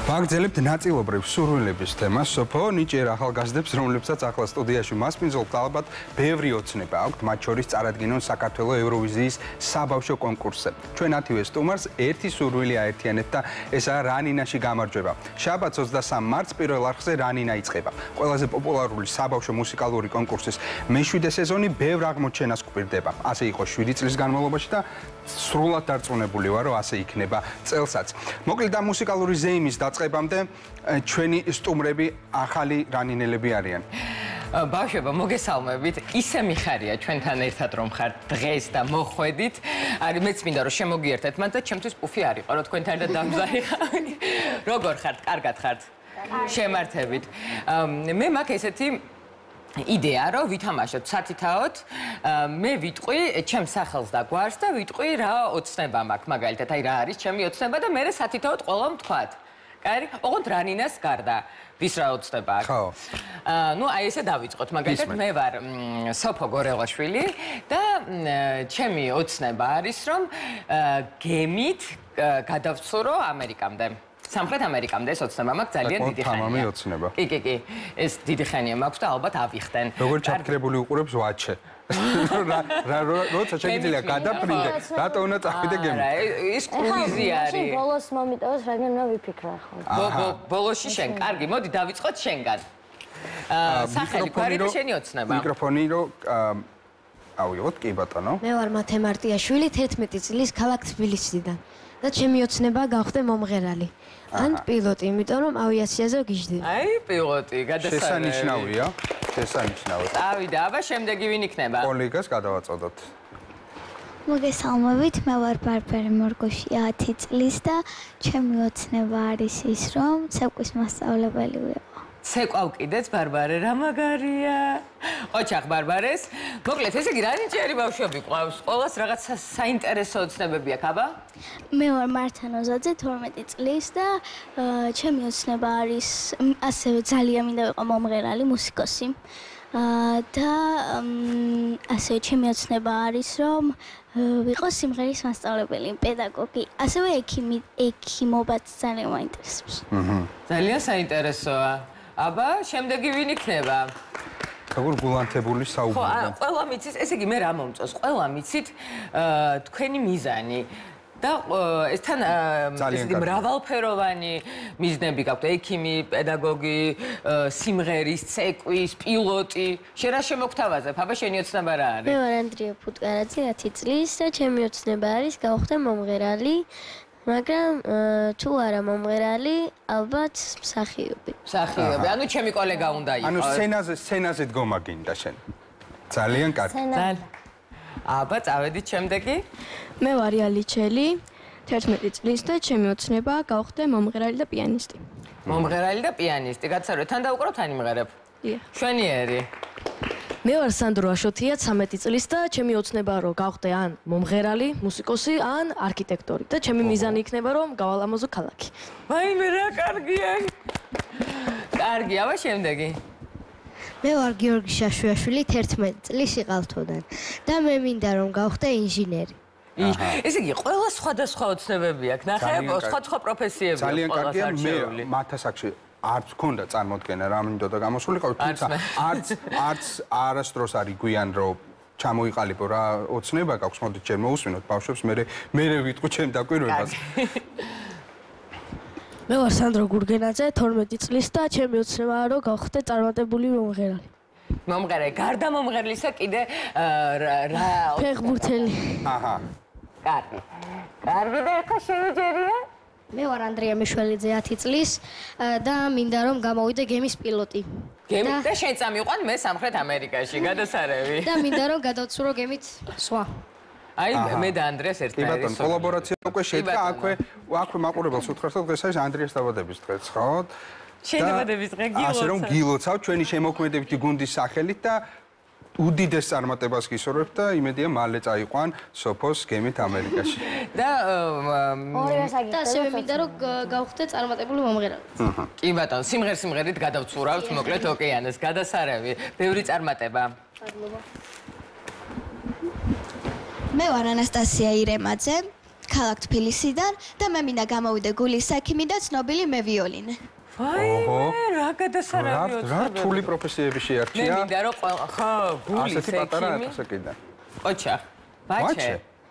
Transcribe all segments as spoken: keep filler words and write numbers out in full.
ვაგრძელებთ ნაწილობრივ სურვილების თემას, სოფო ნიჭიერ ახალგაზრდებს, რომლებსაც ახლა სტუდიაში მასპინძლობთ, ალბათ ბევრი ოცნება აქვთ, მათ შორის წარადგინონ საქართველოს ევროვიზიის საბავშვო კონკურსზე. ჩვენ ათივე სტუმარს ერთი სურვილი აერთიანებთ და ესაა რანინაში გამარჯვება. შაბათს ოცდასამ მარტს პირველ არხზე რანინა იწყება. ყველაზე პოპულარული საბავშვო მუსიკალური კონკურსის მეშვიდე სეზონი ბევრ აღმოჩენას გვპირდება. ასე იყო შვიდი წლის განმავლობაში და სრულად დარწმუნებული ვარ, რომ ასე იქნება წელსაც. მოკლედ ამ მუსიკალური ზეიმის დაწყებამდე ჩვენი სტუმრები ახალი რანინელები არიან. ბავშვებო, მოგესალმებით. ისე მიხარია ჩვენთან ერთად რომ ხართ დღეს და მოხვედით. არის მეც მინდა რომ შემოგიერთეთ მათ და ჩემთვის პუფი არ იყო, რომ თქვენთან ერთად დამზარიხავი. როგორ ხართ? კარგად ხართ? შემართებით. მე მაქვს ესეთი იდეა, რომ ვითამაშოთ სათითაოდ, მე ვიტყვი ჩემს სახელს და გვარს და ვიტყვი რა ოცნება მაქვს, მაგალითად, აი რა არის ჩემი ოცნება და მე სათითაოდ ყველამ ვთქვათ. კაი, ოღონდ რანინას გარდა, ვის რა ოცნება აქვს? ხო. ნუ აი ესე დავიწყოთ, მაგალითად, მე ვარ სოფო გორელაშვილი და ჩემი ოცნება არის, რომ გემით გადავცურო ამერიკამდე. სამხრეთ ამერიკამდე ეს ოცნება მაქვს ძალიან დიდი ხანია. თამამი ოცნება. კი, კი, კი. ეს დიდი ხანია მაქვს და ალბათ ავიხდენ. როგორ ჩაფიქრებული უყურებს ვაჩე. როცა შეგიძლია გადაფრინდე, რატო უნდა წავიდე გემით? არა, ის კრუიზი არის. ბოლოს მომიტოვეს, რადგან მე ვიფიქრე ახლა. ბოლოში შენ, კარგი, მოდი დავიწყოთ შენგან. სახელი, გვარი და შენი ოცნება. მიკროფონი რომ ავიღოთ, კი ბატონო. მე ვარ მათე მარტიაშვილი, თერთმეტი წლის ქალაქ თბილისიდან. და ჩემი ოცნება გავხდე მომღერალი. ან პილოტი, იმიტომ რომ ავიაციაზე ვგიჟდები. აი, პილოტი, გადასარევი. შესანიშნავია, შესანიშნავია. წავიდა, აბა შემდეგი ვინ იქნება? კოლეგას გადავაწოდოთ. მოგესალმებით, მე ვარ ბარბარე მორგოში ათი წლის და ჩემი ოცნება არის ის, რომ ცეკვის მასწავლებელი ვიყო. ცეკვავ კიდეც ბარბარე რა მაგარია. ოჩახ ბარბარეს. მოკლედ, ესე იგი, რანიჭიერი ბავშვები ყავს? ყველას რაღაც საინტერესო ოცნებები აქვს, აბა? მე ვარ მართანოზაძე, თორმეტი წლის და ჩემი ოცნება არის ასევე ძალიან მინდა ვიყო მომღერალი, მუსიკოსი. და ასევე ჩემი ოცნება არის, რომ ვიყო სიმღერის მასწავლებელი, პედაგოგი, ასევე ექიმი, ექიმობაც ძალიან მაინტერესებს. ძალიან საინტერესოა. აბა, შემდეგი ვინ იქნება? როგორ გულანთებული საუბრობენ. ხო, ყველა მიცის, ესე იგი მე რა მომწონს, ყველა მიცით თქვენი მიზანი. და ეს თან ესე იგი მრავალფეროვანი მიზნები გაქვთ, ექიმი, პედაგოგი, სიმღერის, ცეკვის, პილოტი. შენ რა შემოგთავაზებ? აბა, შენი ოცნება რა არის? მე ვარ ანდრია ფუტკარაძე, ათი წლის და ჩემი ოცნება არის გავხდე მომღერალი. მაგრამ თუ არა მომღერალი, ალბათ მსახიობი. მსახიობი. ანუ ჩემი კოლეგა უნდა იყოს. ანუ სცენაზე, სცენაზე დგომა გინდა შენ. ძალიან კარგი. აბა, წავედით შემდეგი. მე ვარ იალიჩელი, თერთმეტი წლის და ჩემი ოცნება გავხდე მომღერალი და პიანისტი. მომღერალი და პიანისტი. გაცარვეთ, თან დაუყრავთ ან იმღერებ? დიახ. შვენიერი. მე ვარ სანდრო აშოთია, ცამეტი წლის და ჩემი ოცნებაა რომ გავხდე ან მომღერალი, მუსიკოსი, ან არქიტექტორი და ჩემი მიზანი იქნება რომ გავალამოზო ქალაქი. ვაიმე რა კარგია. კარგი, აბა შემდეგი. მე ვარ გიორგი შაშვიაშვილი, თერთმეტი წლის იყალთოდან და მე მინდა რომ გავხდე ინჟინერი. ესე იგი, ყველა სხვადასხვა ოცნებები აქვს, ნახე, სხვადასხვა პროფესიები. ძალიან კარგია, მე მათ ასაკში არც მქონდა წარმოდგენა რა მინდოდა გამოსულიყო, თუმცა არც არც არასდროს არ იგვიან რომ ჩამოიყალიბო რა ოცნება გაქვს, მოდით ჯერ მოусმინოთ ბავშვებს, მე მე ვიტყვი ჩემ დაკვირვებას. მე ვარ სანდრო გურგენაძე, თორმეტი წლის და ჩემი ოცნებაა რომ გავხდე წარმატებული მომღერალი. მომღერალი, გარდა მომღერლისა კიდე რა ფეხბურთელი. აჰა. კარგი. კარგი და ახლა შევიჯერია? მე ვარ ანდრია მეშველიძე, ათი წლის და მინდა რომ გამოვიდე გემის პილოტი. გემით და შენ წამიყვან მე სამხრეთ ამერიკაში, გადასარევი. და მინდა რომ გადავცურო გემით სხვა. აი მე და ანდრიას ერთად. კი ბატონო, კოლაბორაცია უკვე შედგა, აქვე აქვე მაყურებელს უთხრათ, რომ დღეს არის ანდრიას დაბადების დღე, ხო? შენი დაბადების დღე გილოცავ. ასე რომ გილოცავ ჩვენი შემოქმედებითი გუნდის სახელით და უდიდეს წარმატებას გისურვებ და იმედია მალე წაიყვან სოფოს გემით ამერიკაში. და და ასევე მინდა რომ გავხდე წარმატებული მომღერალი. კი ბატონო, სიმღერ სიმღერით გადავცურავთ, მოკლედ ოკეანეს, გადასარევი, ბევრი წარმატება. მე ვარ ანასტასია ირემაძე, ქალაქ თბილისიდან და მე მინდა გამოვიდე გულის ექიმი და ცნობილი მე ვიოლინე. ოჰო, რა გადასარევი რა რა რთული პროფესიები შეარჩია? მე მინდა რომ ხო, გულის ასეთი პატარა ექიმი. ასაკიდან. ოჩა. ბაჩე.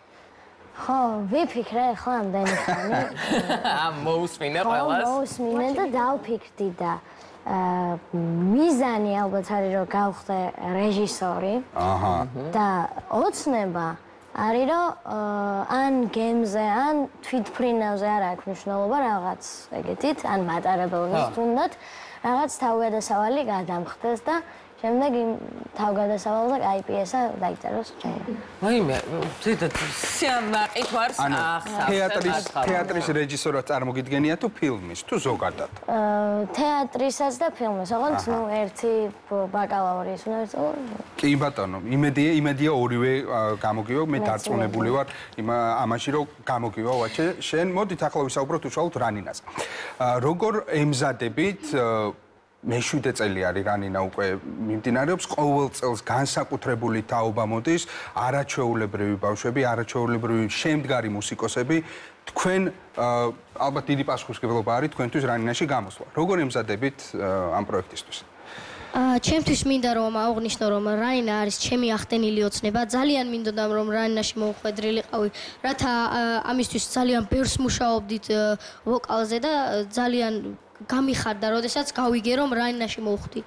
ხო, ვიფიქრე ხო ამდენი ხანი. ამ მოусმინე ხო, ყველას. მოусმინე და დავფიქრდი და აა მიზანი ალბათ არის რომ გავხდე რეჟისორი. აჰა. და ოცნება არის რომ ან გემზე, ან თვითმფრინავზე არ აქვს მნიშვნელობა რაღაც ეგეთით, ან მატარებელს თუნდაც რაღაც თავგადასავალი გადამხდეს და შემდეგ იმ თავგადასავალზე აი პიესა დაიწეროს ჩემი. ვაიმე, ზედათ სიამაყით ვარს ახსავს. თეატრის თეატრის რეჟისორად წარმოგიდგენია თუ ფილმის, თუ ზოგადად? აა თეატრისაც და ფილმის, ოღონდ ნუ ერთი ბაკალავრის უნდა ეწევა. კი ბატონო, იმედია, იმედია ორივე გამოგივა, მე დარწმუნებული ვარ იმ ამაში რომ გამოგივა ვაჩე. შენ მოდით ახლა ვისაუბროთ უშუალოდ რანინაზე. როგორ ემზადებით მეშვიდე წელი არის რანინა უკვე მიმდინარეობს ყოველ წელს განსაკუთრებული თაობა მოდის არაჩვეულებრივი ბავშვები, არაჩვეულებრივი შემდგარი მუსიკოსები თქვენ ალბათ დიდი პასუხისმგებლობა არის თქვენთვის რანინაში გამოსვლა. როგორ ემზადებით ამ პროექტისთვის? აა ჩემთვის მინდა რომ აღვნიშნო რომ რანინა არის ჩემი ახდენილი ოცნება. ძალიან მინდოდა რომ რანინაში მოვხვედრილიყავი, რათა ამისთვის ძალიან ბევრს მუშაობდით ვოკალზე და ძალიან გამიხარდა, როდესაც გავიგე რომ რანინაში მოვხვდი.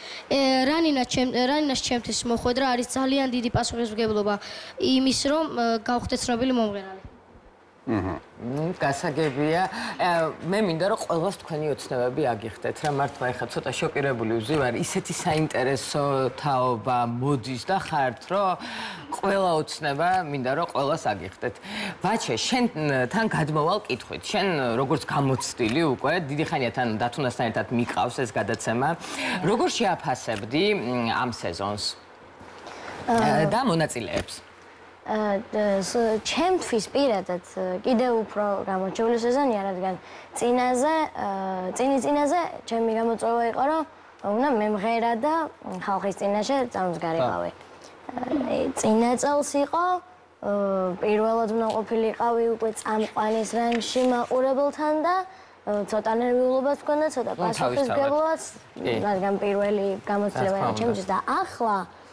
რანინა ჩემ რანინას ჩემთვის მოხვედრა არის ძალიან დიდი პასუხისმგებლობა იმის რომ გავხდე ცნობილი მომღერალი. აჰა. გასაგებია. მე მინდა რომ ყველას თქვენი ოცნებები აგიხდეთ რა მართლა ეხლა ცოტა შოკირებული ვზივარ. ისეთი საინტერესო თაობა მოდის და ხართ რომ ყველა ოცნება მინდა რომ ყველას აგიხდეთ. ბაჩე, შენთან გადმოვალ კითხვით. შენ როგორც გამოცდილი უკვე დიდი ხანია თან დათუნასთან ერთად მიყავს ეს გადაცემა. როგორ შეაფასებდი ამ სეზონს? და მონაწილეებს? ჩემთვის პირადად კიდევ უფრო გამოჩეული სეზონია, რადგან წინაზე, წინის წინაზე ჩემი გამოწვევა იყო, რომ უნდა მემღერა და ხალხის წინაშე წამსგარიყავი. წინა წელს იყო, პირველად უნდა ყოფილიყავი უკვე წამყვანის რანგში მაყურებელთან და ცოტა ნერვიულობაც მქონდა, ცოტა პასუხისმგებლობაც, რადგან პირველი გამოცდილება იყო ჩემთვის და ახლა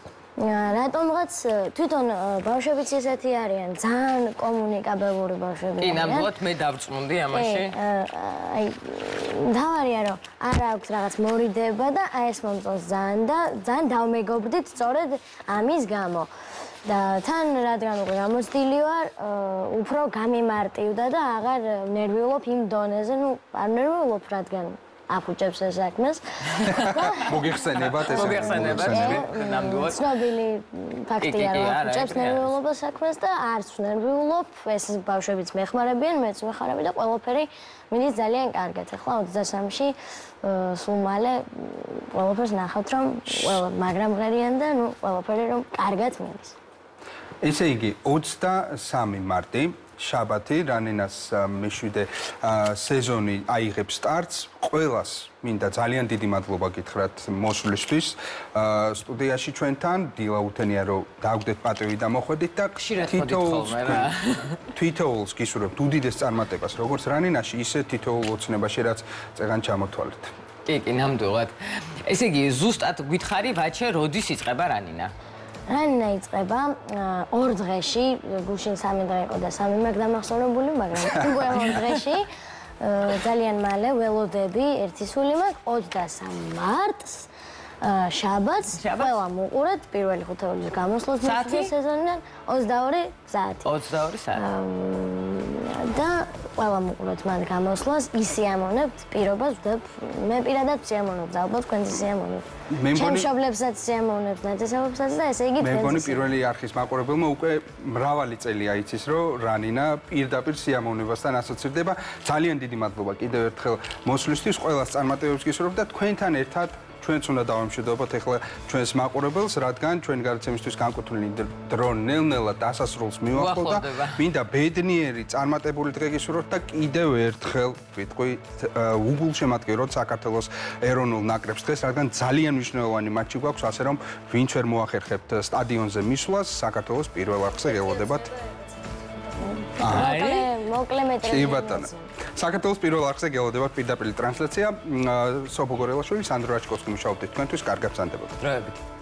რატომღაც თვითონ ბავშვებიც ესეთი არიან, ძალიან კომუნიკაბელური ბავშვები კი, არიან. ნამდვილად მე დავწმუნდი ამაში. აი, მთავარია რომ არ აქვს რაღაც მორიდება და აი ეს მომწონს ძალიან და ძალიან დავმეგობრდით სწორედ ამის გამო. და თან რადგან უკვე გამოცდილი ვარ, უფრო გამიმარტივდა და აღარ ნერვიულობ იმ დონეზე, ну, არ ნერვიულობ, რადგან აფუჭებს ეს საქმეს. მოგიხსენებათ ეს მოგიხსენებათ, ნამდვილად. ცნობილი ფაქტია, რომ აფუჭებს ნერვიულობა საქმეს და არც ნერვიულობ, ეს ბავშვებიც მეხმარებიან, მეც მეხარები და ყველაფერი მიდის ძალიან კარგად. ახლა ოცდასამში სულ მალე ყველაფერს ნახავთ, რომ მაგრამ ღერიან და ნუ ყველაფერი რომ კარგად მიდის. ესე იგი, ოცდასამი მარტი შაბათი რანინას მეშვიდე სეზონი აიღებს სტარტს. ყველას მინდა ძალიან დიდი მადლობა გითხრათ მოსვლისთვის სტუდიაში ჩვენთან. დილა უთენია რომ დაგვდეთ პატივი და მოხვედით და თითოეულს თითოეულს გისურვებთ უდიდეს წარმატებას როგორც რანინაში, ისე თითოეულ ოცნებაში, რაც წეგან ჩამოთვალეთ. კი, კი, ნამდვილად. ესე იგი, ზუსტად გითხარი, ბაჩე, როდის იწყება რანინა? რანინა იწყება ორ დღეში, გუშინ სამი დღე იყო და სამი მაქვს დამახსოვრებული, მაგრამ უკვე ორ დღეში ძალიან მალე ველოდები, ერთი სული მაქვს ოცდასამ მარტს, შაბათს, ყველა მოყურეთ პირველი ხუთეულის გამოსვლას მეშვიდე სეზონიდან ოცდაორი საათი. ოცდაორი საათი. და ყველა მოყურეთ მან გამოსვლას, ისიამოვნებთ, პირობას ვდებ, მე პირადად სიამოვნებთ, ალბათ თქვენც სიამოვნებთ. ჩემ მშობლებსაც სიამოვნებთ, ნათესავებსაც და ესე იგი მე მგონი პირველი არხის მაყურებელმა უკვე მრავალი წელია იცის, რომ რანინა პირდაპირ სიამოვნებასთან ასოცირდება. ძალიან დიდი მადლობა კიდევ ერთხელ მოსვლისთვის, ყველას წარმატებებს გისურვებთ და თქვენთან ერთად ჩვენც უნდა დავამშვიდობოთ ახლა ჩვენს მაყურებელს, რადგან ჩვენი გადაცემისთვის განკუთვნილი დრო ნელ-ნელა დასასრულს მივახვალ და მინდა ბედნიერი წარმატებული დღე გისურვოთ და კიდევ ერთხელ ვიტყვი უგულშემატკივროთ საქართველოს ეროვნულ ნაკრებს დღეს, რადგან ძალიან მნიშვნელოვანი მატჩი გვაქვს, ასე რომ ვინც ვერ მოახერხებთ სტადიონზე მისვლას, საქართველოს პირველ არხზე გელოდებათ. მოკლე მოკლე მეტრაჟი. კი ბატონო. საქართველოს პირველ არხზე გელოდებათ პირდაპირ ტრანსლაცია. სოფო გორელაშვილი, სანდრო რაჩკოვსკი მუშაობდით თქვენთვის, კარგად გრძანდებოდეთ. დროებით.